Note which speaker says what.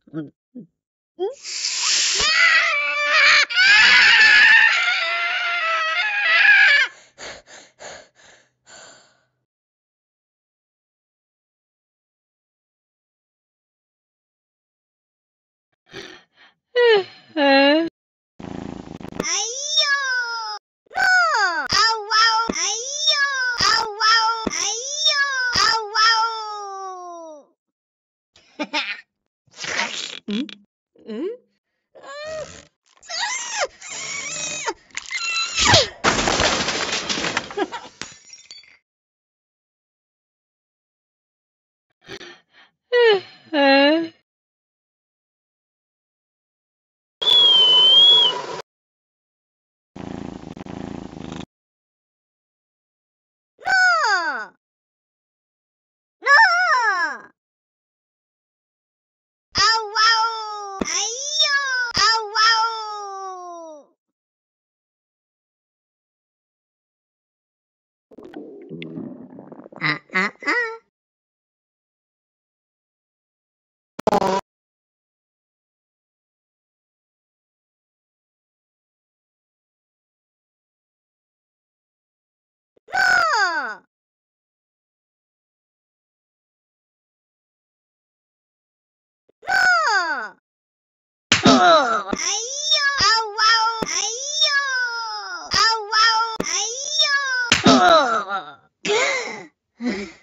Speaker 1: അയ്യോ നോ ഔ അയ്യോ ഔ അയ്യോ ഔ ഉം. No! No! Au! Ayo! Au! Ah, ah, ah. No! No! Ayo! Au! Ayo! Au! Ayo!